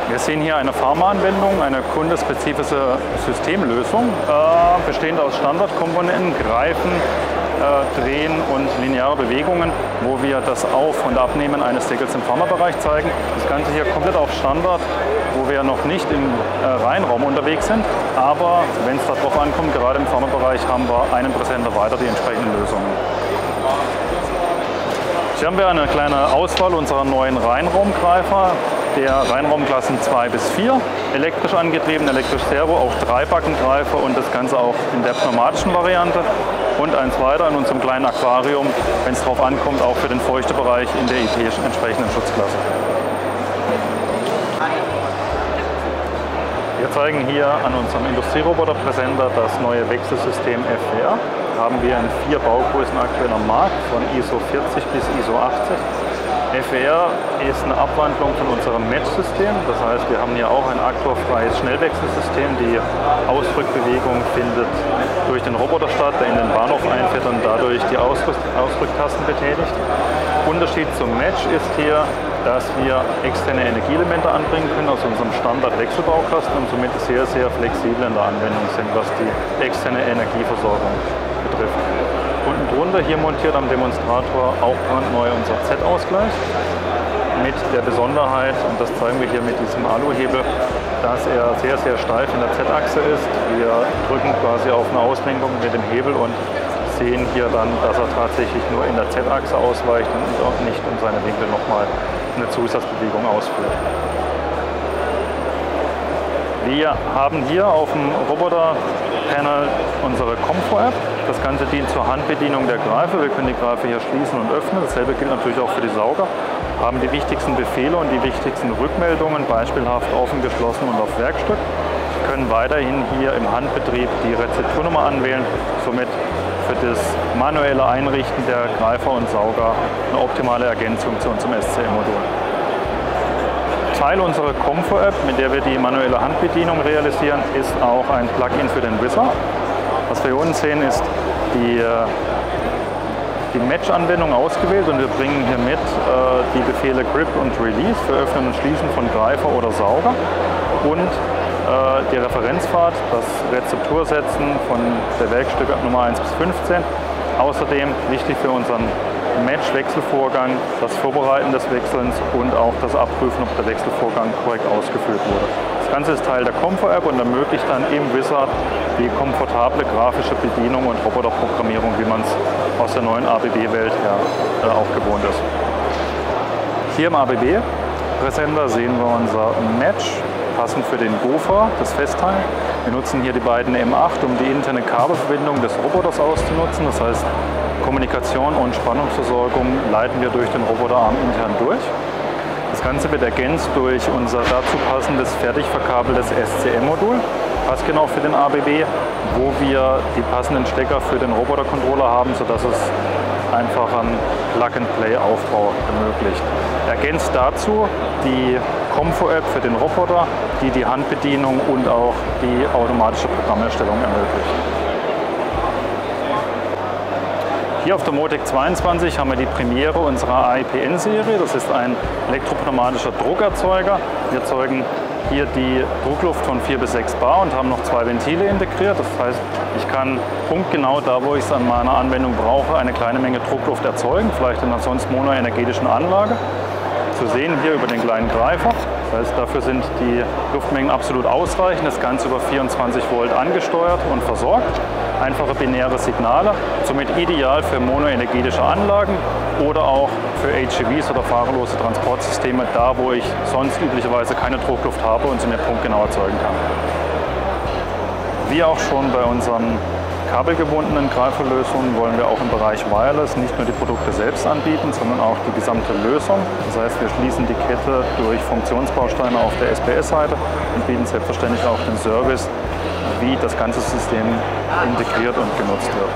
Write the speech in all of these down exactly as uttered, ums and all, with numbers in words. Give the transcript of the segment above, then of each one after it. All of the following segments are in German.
Wir sehen hier eine Pharmaanwendung, eine kundespezifische Systemlösung, äh, bestehend aus Standardkomponenten, Greifen, äh, Drehen und lineare Bewegungen, wo wir das Auf- und Abnehmen eines Deckels im Pharmabereich zeigen. Das Ganze hier komplett auf Standard, wo wir noch nicht im äh, Reihenraum unterwegs sind, aber wenn es darauf ankommt, gerade im Pharmabereich haben wir einen Präsenter weiter die entsprechenden Lösungen. Hier haben wir eine kleine Auswahl unserer neuen Reihenraumgreifer, der Reihenraumklassen zwei bis vier, elektrisch angetrieben, elektrisch Servo, auch Dreibackengreifer und das Ganze auch in der pneumatischen Variante. Und eins weiter in unserem kleinen Aquarium, wenn es darauf ankommt, auch für den Feuchtebereich in der I P entsprechenden Schutzklasse. Wir zeigen hier an unserem Industrieroboterpräsenter das neue Wechselsystem F W R. Haben wir in vier Baugrößen aktuell am Markt, von I S O vierzig bis I S O achtzig. F W R ist eine Abwandlung von unserem Match-System. Das heißt, wir haben hier auch ein aktorfreies Schnellwechselsystem. Die Ausdrückbewegung findet durch den Roboter statt, der in den Bahnhof einfährt und dadurch die Ausrück Ausdrücktasten betätigt. Unterschied zum Match ist hier, dass wir externe Energieelemente anbringen können aus unserem Standard-Wechselbaukasten und somit sehr, sehr flexibel in der Anwendung sind, was die externe Energieversorgung betrifft. Unten drunter hier montiert am Demonstrator auch brandneu unser Z-Ausgleich mit der Besonderheit, und das zeigen wir hier mit diesem Aluhebel, dass er sehr, sehr steif in der Z-Achse ist. Wir drücken quasi auf eine Auslenkung mit dem Hebel und sehen hier dann, dass er tatsächlich nur in der Z-Achse ausweicht und auch nicht um seine Winkel nochmal eine Zusatzbewegung ausführt. Wir haben hier auf dem Roboter-Panel unsere Comfort-App. Das Ganze dient zur Handbedienung der Greifer. Wir können die Greifer hier schließen und öffnen. Dasselbe gilt natürlich auch für die Sauger. Haben die wichtigsten Befehle und die wichtigsten Rückmeldungen, beispielhaft offen, geschlossen und auf Werkstück. Können weiterhin hier im Handbetrieb die Rezepturnummer anwählen, somit für das manuelle Einrichten der Greifer und Sauger eine optimale Ergänzung zu unserem S C M-Modul. Teil unserer Comfort-App, mit der wir die manuelle Handbedienung realisieren, ist auch ein Plugin für den Wizard. Was wir hier unten sehen, ist die, die Match-Anwendung ausgewählt und wir bringen hier mit äh, die Befehle Grip und Release für Öffnen und Schließen von Greifer oder Sauger und äh, die Referenzpfad, das Rezeptursetzen von der Werkstücke Nummer eins bis fünfzehn. Außerdem wichtig für unseren Match-Wechselvorgang, das Vorbereiten des Wechselns und auch das Abprüfen, ob der Wechselvorgang korrekt ausgeführt wurde. Das Ganze ist Teil der Comfort-App und ermöglicht dann im Wizard die komfortable grafische Bedienung und Roboterprogrammierung, wie man es aus der neuen A B B-Welt her äh, auch gewohnt ist. Hier im A B B-Präsenter sehen wir unser Match, passend für den Gopher, das Festteil. Wir nutzen hier die beiden M acht, um die interne Kabelverbindung des Roboters auszunutzen. Das heißt, Kommunikation und Spannungsversorgung leiten wir durch den Roboterarm intern durch. Das Ganze wird ergänzt durch unser dazu passendes fertig verkabeltes S C M-Modul, passgenau für den A B B, wo wir die passenden Stecker für den Robotercontroller haben, sodass es einfachen Plug-and-Play-Aufbau ermöglicht. Ergänzt dazu die Comfort-App für den Roboter, die die Handbedienung und auch die automatische Programmerstellung ermöglicht. Hier auf der Motec zweiundzwanzig haben wir die Premiere unserer A I P N-Serie. Das ist ein elektropneumatischer Druckerzeuger. Wir erzeugen hier die Druckluft von vier bis sechs Bar und haben noch zwei Ventile integriert. Das heißt, ich kann punktgenau da, wo ich es an meiner Anwendung brauche, eine kleine Menge Druckluft erzeugen, vielleicht in einer sonst monoenergetischen Anlage. Zu sehen hier über den kleinen Greifer. Das heißt, dafür sind die Luftmengen absolut ausreichend. Das Ganze über vierundzwanzig Volt angesteuert und versorgt. Einfache binäre Signale, somit ideal für monoenergetische Anlagen oder auch für H E Vs oder fahrerlose Transportsysteme, da wo ich sonst üblicherweise keine Druckluft habe und sie mir punktgenau erzeugen kann. Wie auch schon bei unseren kabelgebundenen Greiferlösungen wollen wir auch im Bereich Wireless nicht nur die Produkte selbst anbieten, sondern auch die gesamte Lösung. Das heißt, wir schließen die Kette durch Funktionsbausteine auf der S B S-Seite und bieten selbstverständlich auch den Service, wie das ganze System integriert und genutzt wird.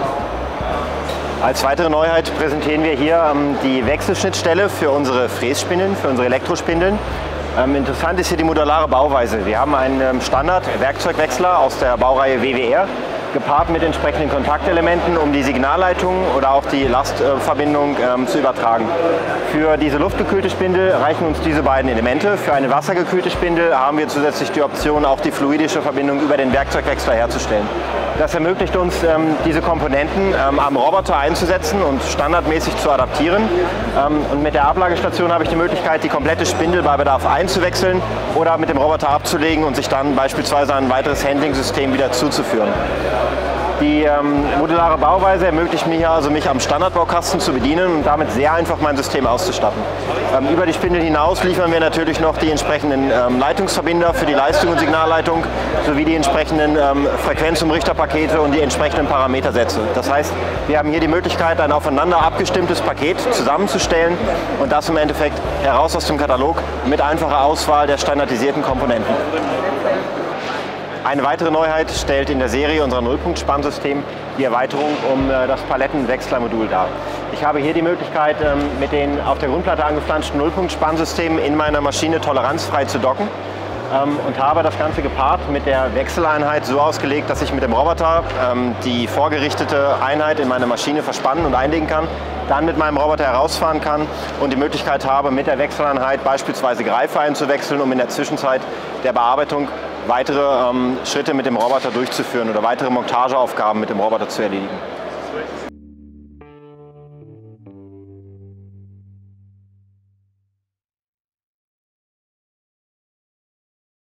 Als weitere Neuheit präsentieren wir hier ähm, die Wechselschnittstelle für unsere Frässpindeln, für unsere Elektrospindeln. Ähm, interessant ist hier die modulare Bauweise. Wir haben einen ähm, Standard-Werkzeugwechsler aus der Baureihe W W R gepaart mit entsprechenden Kontaktelementen, um die Signalleitung oder auch die Lastverbindung ähm, zu übertragen. Für diese luftgekühlte Spindel reichen uns diese beiden Elemente. Für eine wassergekühlte Spindel haben wir zusätzlich die Option, auch die fluidische Verbindung über den Werkzeugwechsler herzustellen. Das ermöglicht uns, ähm, diese Komponenten ähm, am Roboter einzusetzen und standardmäßig zu adaptieren. Ähm, und mit der Ablagestation habe ich die Möglichkeit, die komplette Spindel bei Bedarf einzuwechseln oder mit dem Roboter abzulegen und sich dann beispielsweise ein weiteres Handling-System wieder zuzuführen. Die ähm, modulare Bauweise ermöglicht mir hier also, mich am Standardbaukasten zu bedienen und damit sehr einfach mein System auszustatten. Ähm, über die Spindel hinaus liefern wir natürlich noch die entsprechenden ähm, Leitungsverbinder für die Leistung und Signalleitung sowie die entsprechenden ähm, Frequenzumrichterpakete und die entsprechenden Parametersätze. Das heißt, wir haben hier die Möglichkeit, ein aufeinander abgestimmtes Paket zusammenzustellen und das im Endeffekt heraus aus dem Katalog mit einfacher Auswahl der standardisierten Komponenten. Eine weitere Neuheit stellt in der Serie unser Nullpunkt-Spannsystem die Erweiterung um äh, das Palettenwechslermodul dar. Ich habe hier die Möglichkeit, ähm, mit den auf der Grundplatte angeflanschten Nullpunkt-Spannsystemen in meiner Maschine toleranzfrei zu docken ähm, und habe das Ganze gepaart mit der Wechseleinheit so ausgelegt, dass ich mit dem Roboter ähm, die vorgerichtete Einheit in meine Maschine verspannen und einlegen kann, dann mit meinem Roboter herausfahren kann und die Möglichkeit habe, mit der Wechseleinheit beispielsweise Greifer einzuwechseln, um in der Zwischenzeit der Bearbeitung weitere ähm, Schritte mit dem Roboter durchzuführen oder weitere Montageaufgaben mit dem Roboter zu erledigen.